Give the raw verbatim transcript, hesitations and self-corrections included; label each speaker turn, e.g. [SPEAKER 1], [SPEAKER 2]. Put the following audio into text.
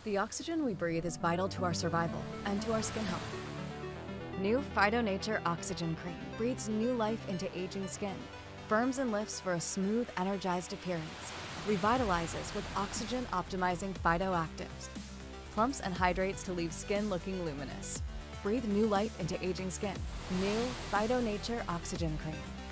[SPEAKER 1] The oxygen we breathe is vital to our survival and to our skin health. New Phyto Nature Oxygen Cream breathes new life into aging skin, firms and lifts for a smooth, energized appearance, revitalizes with oxygen-optimizing phytoactives, plumps and hydrates to leave skin looking luminous. Breathe new life into aging skin. New Phyto Nature Oxygen Cream.